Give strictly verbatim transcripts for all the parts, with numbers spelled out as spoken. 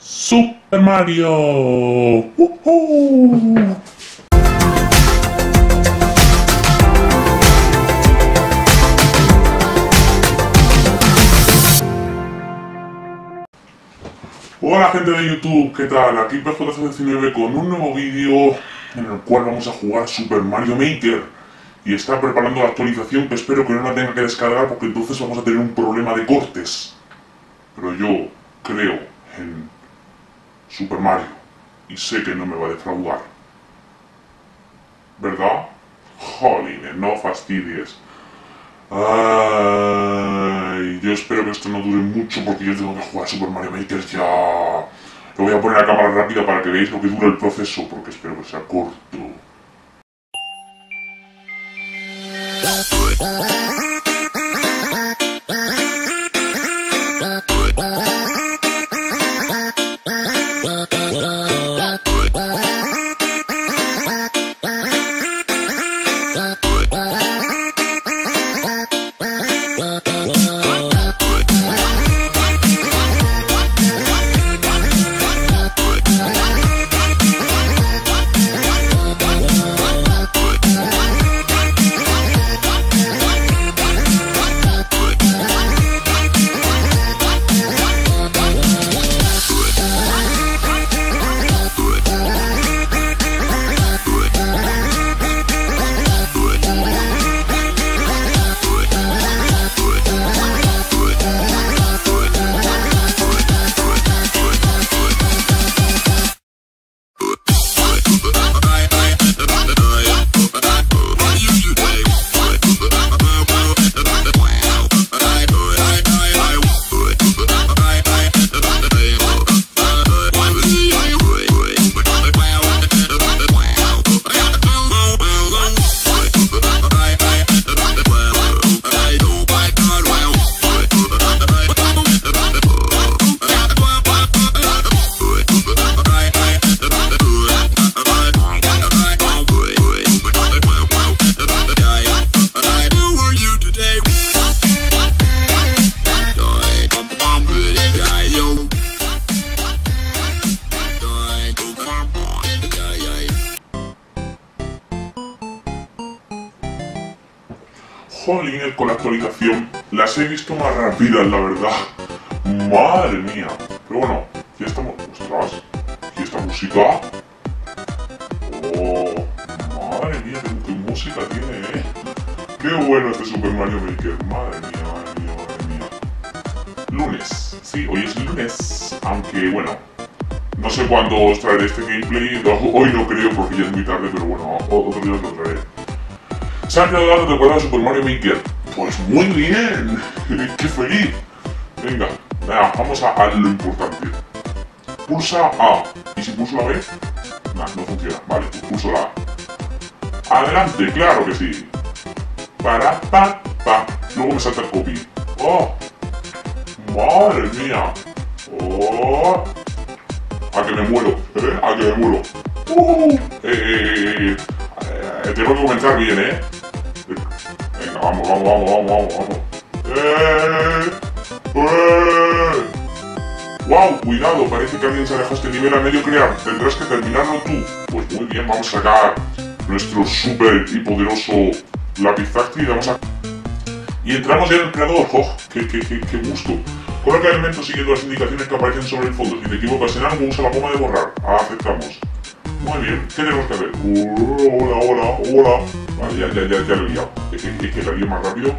Super Mario. ¡Uh-huh! Hola gente de YouTube, ¿qué tal? Aquí P J C diecinueve con un nuevo vídeo en el cual vamos a jugar Super Mario Maker. Y está preparando la actualización que espero que no la tenga que descargar porque entonces vamos a tener un problema de cortes. Pero yo creo en Super Mario y sé que no me va a defraudar. ¿Verdad? Jolines, no fastidies. Ay, yo espero que esto no dure mucho porque yo tengo que jugar Super Mario Maker ya. Lo voy a poner a cámara rápida para que veáis lo que dura el proceso porque espero que sea corto. Jolines, con la actualización las he visto más rápidas, la verdad. Madre mía. Pero bueno, aquí estamos. Ostras, ¿y esta música? Oh, madre mía, qué, qué música tiene, eh. Qué bueno este Super Mario Maker. Madre mía, madre mía, madre mía. Lunes. Sí, hoy es lunes. Aunque bueno, no sé cuándo os traeré este gameplay. Hoy no creo porque ya es muy tarde, pero bueno, otro día os lo traeré. ¿Se han quedado dando temporada de Super Mario Maker? Pues muy bien, qué feliz. Venga, venga, vamos a, a lo importante. Pulsa A, y si pulso la B, nah, no funciona, vale, pues pulso la A. Adelante, claro que sí. Para, pa, pa, luego me salta el copy. Oh, madre mía. Oh, a que me muero, ¿eh? A que me muero. Uh, eh, eh, eh, tengo que comenzar bien, ¿eh? Venga, vamos, vamos, vamos, vamos, vamos, vamos. ¡Eh! ¡Eh! ¡Wow! Cuidado, parece que alguien se ha dejado este nivel a medio crear. Tendrás que terminarlo tú. Pues muy bien, vamos a sacar nuestro super y poderoso lápiz táctil y vamos a... Y entramos ya en el creador. ¡Oh! ¡Qué, qué, qué, qué gusto! Coloca elementos siguiendo las indicaciones que aparecen sobre el fondo. Si te equivocas en algo, usa la goma de borrar. Ah, aceptamos. Muy bien, ¿qué tenemos que hacer? Hola, hola, hola. Vale, ya, ya, ya, ya lo he liado. Es que, es que la lío más rápido.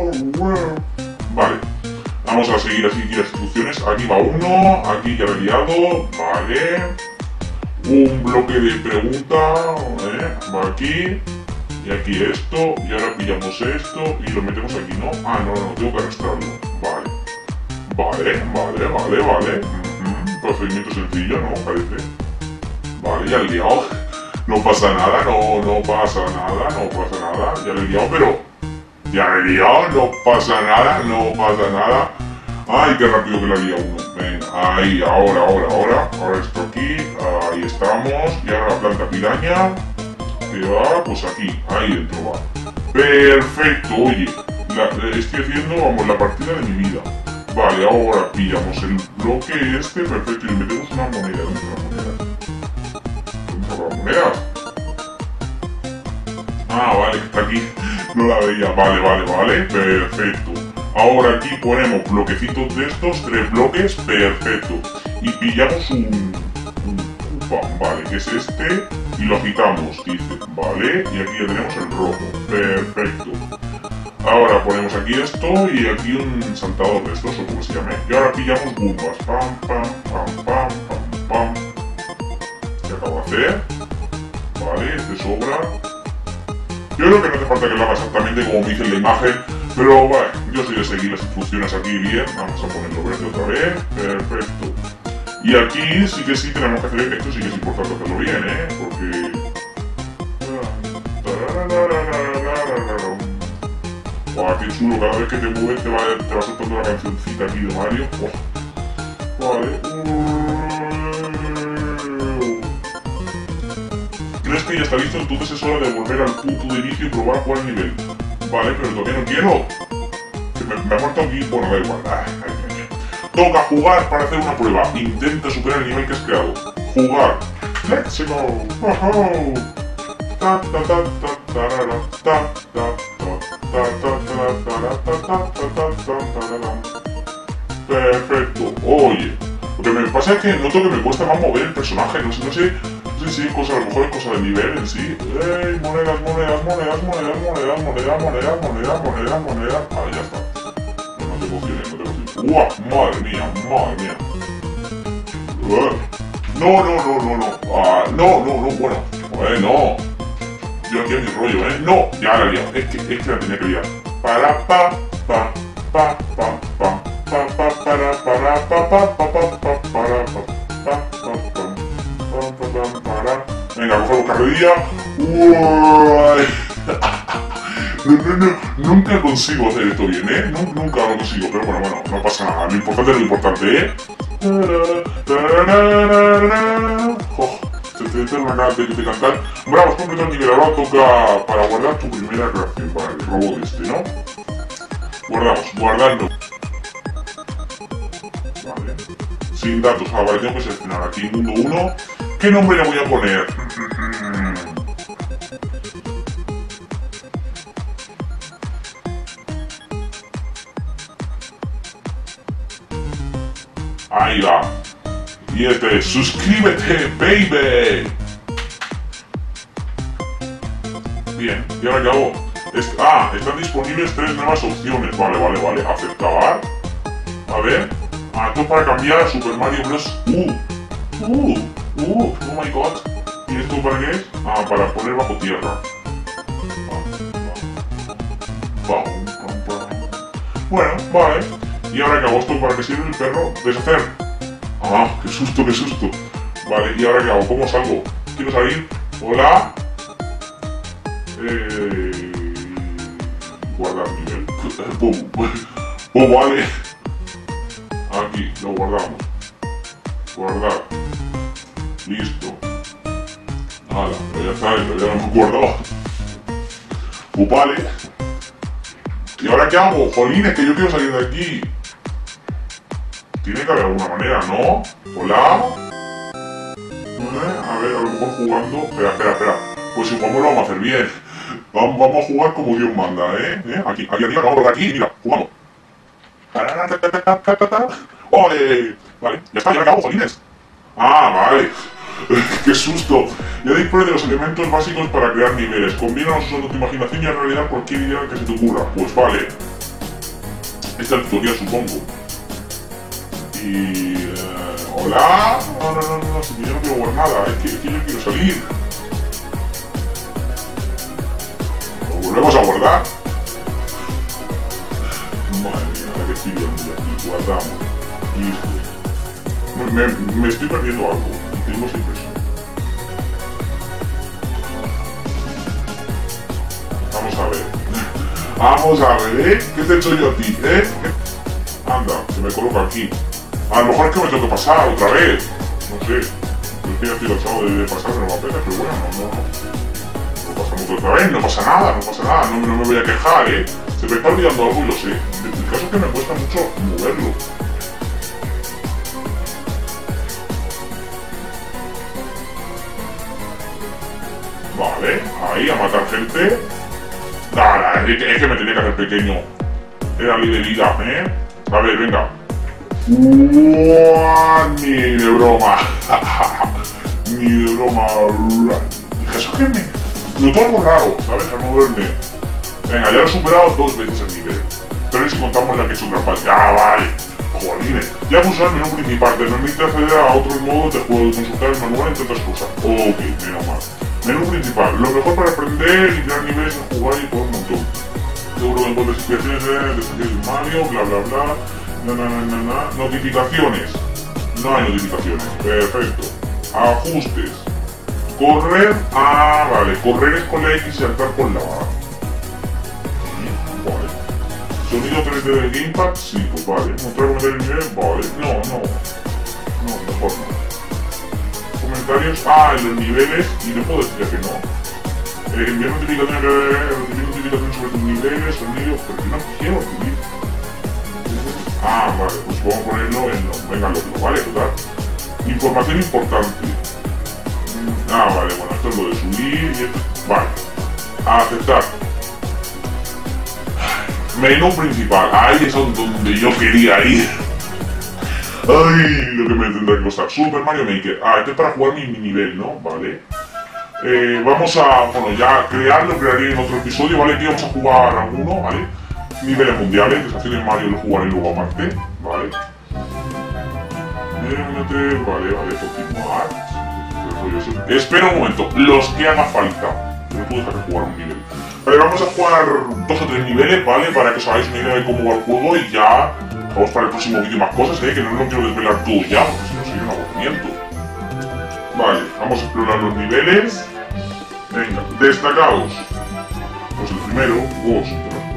Vale. Vamos a seguir así las instrucciones. Aquí va uno, aquí ya lo he liado. Vale. Un bloque de pregunta. ¿eh? Va aquí. Y aquí esto. Y ahora pillamos esto y lo metemos aquí, ¿no? Ah, no, no, tengo que arrastrarlo. Vale. Vale, vale, vale, vale. Mm-hmm. Procedimiento sencillo, ¿no? Parece. Vale, ya le he liado. No pasa nada, no, no pasa nada, no pasa nada. Ya le he liado, pero... Ya le he liado, no pasa nada, no pasa nada. Ay, qué rápido que la he liado uno. Venga, ahí, ahora, ahora, ahora. Ahora esto aquí, ahí estamos. Y ahora la planta piraña. Que va, pues aquí, ahí dentro va. Perfecto, oye. La, estoy haciendo, vamos, la partida de mi vida. Vale, ahora pillamos el bloque este, perfecto, y le metemos una moneda. ¿Dónde está la moneda? ¿Dónde está la moneda? Ah, vale, que está aquí. No la veía. Vale, vale, vale, perfecto. Ahora aquí ponemos bloquecitos de estos, tres bloques, perfecto. Y pillamos un, un Koopa, vale, que es este, y lo agitamos, dice, vale, y aquí ya tenemos el rojo, perfecto. Ahora ponemos aquí esto y aquí un saltador de estos, o como se llame. Y ahora pillamos bombas, pam, pam, pam, pam, pam, pam. ¿Qué acabo de hacer? Vale, este sobra. Yo creo que no hace falta que lo haga exactamente como me dice en la imagen, pero bueno, yo soy de seguir las instrucciones aquí bien. Vamos a ponerlo verde otra vez, perfecto. Y aquí sí que sí tenemos que hacer, esto sí que es importante hacerlo bien, ¿eh? Porque... ¡Guau, qué chulo! Cada vez que te mueves te va, te va soltando la cancioncita aquí de Mario. ¡Oh! Vale. ¿Crees que ya está listo? Entonces es hora de volver al punto de inicio y probar a jugar el nivel. Vale, pero todavía no quiero. Me, me ha faltado aquí. Bueno, da igual. Ay, ay, ay. Toca jugar para hacer una prueba. Intenta superar el nivel que has creado. Jugar. Let's go. Oh, ta ta ta ta tarara, ta ta perfecto. Oye, lo que me pasa es que noto que me cuesta más mover el personaje. No sé, no sé, no sé si es cosa, a lo mejor es cosa del nivel en sí. ¡Ey! Monedas, monedas, monedas, monedas, monedas, monedas, monedas, monedas, monedas, monedas. Vale, ya está. No, no te emociones, no te emociones. ¡Uah! Madre mía, madre mía. No, no, no, no, no. Ah, no, no, no, bueno. Bueno. Yo aquí a mi rollo, ¿eh? No, ya la he liado. Es que, es que la tenía que liar. Para, pa, pa, pa, pa, pa, pa, pa, para, para, pa, pa, pa, pa, pa, para, pa, pa, pa, pa, para. Venga, cogemos carrerilla. Uy. No, no, no, nunca consigo hacer esto bien, ¿eh? Nunca lo consigo, pero bueno, bueno, no pasa nada. Lo importante es lo importante, ¿eh? Oh. Te tengo una ganas de cantar. Bravo, has completado el nivel. Ahora toca para guardar tu primera creación para el robot este, ¿no? Guardamos, guardando. Vale. Sin datos, ah, vale, tengo que seleccionar aquí mundo uno. ¿Qué nombre le voy a poner? Ahí va. Y este, suscríbete, baby. Bien, y ahora acabo. Est ah, están disponibles tres nuevas opciones. Vale, vale, vale. Aceptar. A ver. Ah, esto para cambiar a Super Mario Bros. Uh, uh, uh, oh my god. ¿Y esto para qué es? Ah, para poner bajo tierra. Bueno, vale. Y ahora acabo. ¿Esto para qué sirve el perro? Deshacer. Ah, qué susto, qué susto. Vale, ¿y ahora qué hago? ¿Cómo salgo? Quiero salir. Hola. Eh... Guardar nivel. Pum. Oh, vale. Aquí, lo guardamos. Guardar. Listo. Nada, ya está, ya lo hemos guardado. Oh, vale. ¿Y ahora qué hago? Jolines, que yo quiero salir de aquí. Tiene que haber alguna manera, ¿no? Hola. A ver, a lo mejor jugando. Espera, espera, espera. Pues si jugamos lo vamos a hacer bien. Vamos, vamos a jugar como Dios manda, ¿eh? ¿Eh? Aquí, aquí arriba, vamos a aquí, mira, jugamos. ¡Ole! Vale, ya está, ya me acabo, jolines. Ah, vale. ¡Qué susto! Ya dispone de los elementos básicos para crear niveles. Combínalos usando tu imaginación y en realidad cualquier idea que se te ocurra. Pues vale. Este es el tutorial, supongo. Y... Uh, ¿hola? No, no, no, no, si yo no quiero jugar nada, es que, es que yo quiero salir. Lo volvemos a guardar. Madre mía, la que estoy viendo aquí, guardamos. Listo. Me, me, me estoy perdiendo algo, tengo esa impresión. Vamos a ver. Vamos a ver, ¿eh? ¿Qué te he hecho yo a ti, eh? Anda, se me coloca aquí. A lo mejor es que me tengo que pasar otra vez. No sé. Yo que ya estoy cansado de pasar, pero no me apetece, pero bueno, no, no, no. Lo pasamos otra vez, no pasa nada, no pasa nada. No, no me voy a quejar, ¿eh? Se me está olvidando algo y lo sé. El caso es que me cuesta mucho moverlo. Vale, ahí a matar gente. Nada, es que, es que me tenía que hacer pequeño. Era ley de vida, ¿eh? A ver, venga. Uah, ni de broma. Ni de broma. El caso es que me noto algo raro, ¿sabes? A moverme. Venga, ya lo he superado dos veces el nivel. Pero si contamos la que es un gran parte. Ah, vale. Jolines. Ya puse el menú principal. Te permite acceder a otros modos de juego, consultar el manual, entre otras cosas. Ok, menos mal. Menú principal. Lo mejor para aprender y crear niveles en jugar y por un montón. Seguro que encuentras inspiraciones de Super Mario, bla bla bla. Na, na, na, na, na. Notificaciones. No hay notificaciones. Perfecto. Ajustes. Correr. Ah, vale. Correr es con la X y saltar con la A. Vale. Sonido tres D del Gamepad. Sí, pues vale. Mostrar comentarios de nivel. Vale. No, no. No, mejor no. Comentarios. Ah, en los niveles. Y no puedo decir que no. Eh, enviar notificaciones, recibir notificaciones sobre tus niveles, sonido. Pero yo no quiero recibir. Ah, vale, pues vamos a ponerlo en no. Venga, lo vale, total. Información importante. Ah, vale, bueno, esto es lo de subir y esto. Vale. Aceptar. Menú principal. Ahí es donde yo quería ir. Ay, lo que me tendrá que costar. Super Mario Maker. Ah, esto es para jugar mi, mi nivel, ¿no? Vale. Eh, vamos a, bueno, ya crearlo, crearé en otro episodio, ¿vale? Aquí vamos a jugar alguno, ¿vale? Niveles mundiales, desafíos Mario lo jugaré luego aparte, ¿vale? Vale, vale, continuar. Espera un momento, los que haga falta. No puedo dejar de jugar un nivel. Vale, vamos a jugar dos o tres niveles, ¿vale? Para que os hagáis una idea de cómo va el juego y ya vamos para el próximo vídeo más cosas, ¿eh? Que no lo quiero desvelar todo ya, porque si no sería un aburrimiento. Vale, vamos a explorar los niveles. Venga, destacados. Pues el primero, vos.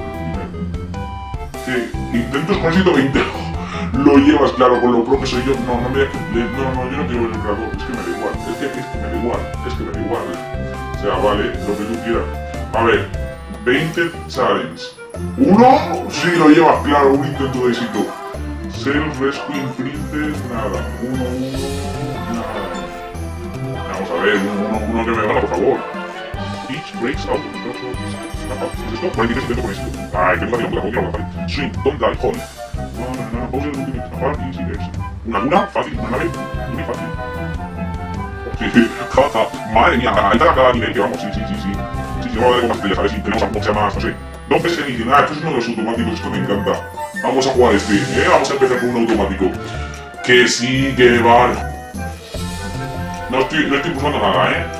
Sí, intentos con ciento veinte. Lo llevas claro con lo pro que soy yo. No, no me no, no, yo no quiero ver el creador. Es que me da igual. Es que, es que me da igual. Es que me da igual. O sea, vale, lo que tú quieras. A ver, veinte challenge. ¿Uno? Sí, lo llevas claro, un intento de éxito. Self Rescue Imprinted, nada. Uno, uno, nada. Vamos a ver, uno, uno que me gana, por favor. Each breaks out. ¿Es esto? cuarenta y tres intento con éxito. Ay, tengo que hacer la copia. Swing, don't die, hold. No, no, no, pose el último. Aparte, easy verse. Una luna, fácil. Una nave, muy fácil. Sí, jaja. Madre mía, ahí está cada nivel que vamos, sí, sí, sí, sí. Sí, sí, vamos a ver cómo estrellas, ¿sabes? Si tenemos algo que sea más, no sé. No pese ni nada, esto es uno de los automáticos, esto me encanta. Vamos a jugar este, ¿eh? Vamos a empezar con un automático. Que sí, que vale. No estoy, no estoy pulsando nada, ¿eh?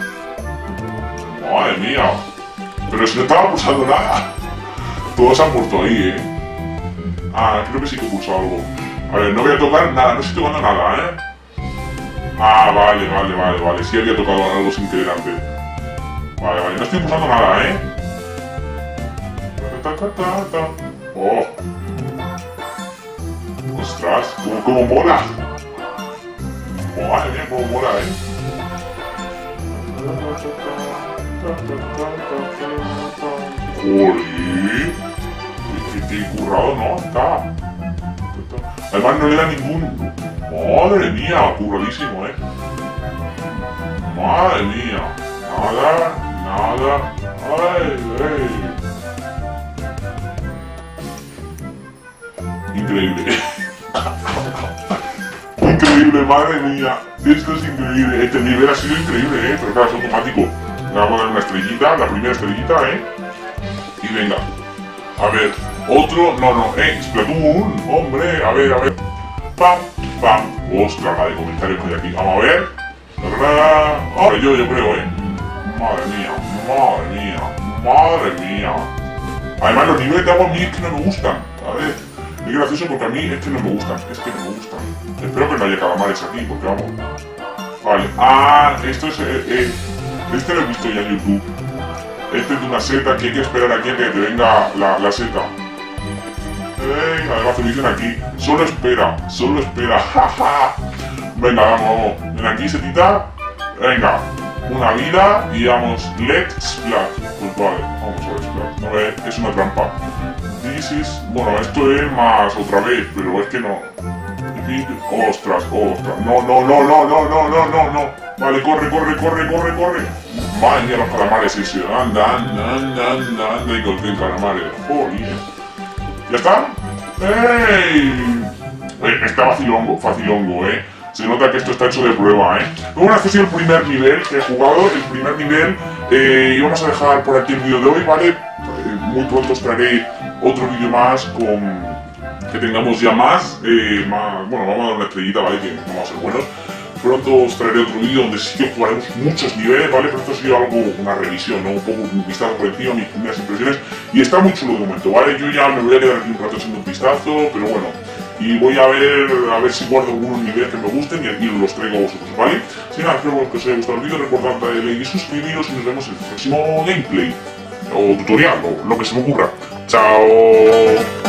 Madre mía. Pero si no estaba pulsando nada. Todos han muerto ahí, ¿eh? Ah, creo que sí que he pulsado algo. A ver, no voy a tocar nada, no estoy tocando nada, ¿eh? Ah, vale, vale, vale, vale. Sí había tocado algo sin querer antes. Vale, vale, no estoy pulsando nada, ¿eh? Ta, ta, ta, ta. Oh. Ostras, cómo, cómo mola. Madre mía, cómo mola, ¿eh? Joder. Qué currado, ¿no? Está. Además no le da ningún... Madre mía, curradísimo, ¿eh? Madre mía. Nada, nada. Ay, ay. Increíble. Increíble, madre mía. Esto es increíble. Este nivel ha sido increíble, ¿eh? Pero claro, es automático. Le vamos a dar una estrellita, la primera estrellita, ¿eh? Y venga. A ver, otro... No, no, eh, Splatoon. Hombre, a ver, a ver. Pam, pam. Ostras, la de comentarios que hay aquí. Vamos a ver. Ahora yo, yo creo, ¿eh? Madre mía, madre mía, madre mía. Además, los niveles de agua a mí es que no me gustan. A ver. Es gracioso porque a mí es que no me gustan, es que no me gustan. Espero que no haya calamares aquí, porque vamos. Vale, ah, esto es... Eh, eh, este lo he visto ya en YouTube. Este es de una seta que hay que esperar aquí a que te venga la, la seta. Venga, además te dicen aquí. Solo espera, solo espera. Venga, vamos, vamos. Ven aquí, setita. Venga. una vida y vamos, let's splat. Pues vale, vamos a ver splat. No es, es una trampa. This is, bueno, esto es más otra vez, pero es que no. Ostras, ostras. No, no, no, no, no, no, no, no, no. Vale, corre, corre, corre, corre, corre. Madre mía, los calamares ese. Anda, anda, anda, anda, anda y con calamares. Joder. ¿Ya está? ¡Ey! Eh, está facilongo, facilongo, eh. Se nota que esto está hecho de prueba, eh. Bueno, este ha sido el primer nivel que he jugado, el primer nivel. Eh, y vamos a dejar por aquí el vídeo de hoy, ¿vale? Eh, muy pronto os traeré otro vídeo más con... que tengamos ya más, eh, más... Bueno, vamos a dar una estrellita, ¿vale? Que vamos a ser buenos. Pronto os traeré otro vídeo donde sí que jugaremos muchos niveles, ¿vale? Pero esto ha sido algo, una revisión, ¿no? Un poco un vistazo por encima, mis primeras impresiones. Y está muy chulo de momento, ¿vale? Yo ya me voy a quedar aquí un rato haciendo un vistazo, pero bueno. Y voy a ver, a ver si guardo algunos niveles que me gusten y aquí los traigo a vosotros, ¿vale? Si nada, espero que os haya gustado el vídeo, recordad darle like y suscribiros y nos vemos en el próximo gameplay. O tutorial, o lo que se me ocurra. ¡Chao!